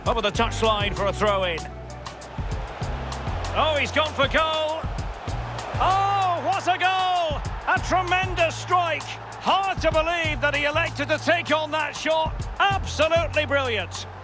Over the touchline for a throw-in. Oh, he's gone for goal. Oh, what a goal! A tremendous strike. Hard to believe that he elected to take on that shot. Absolutely brilliant.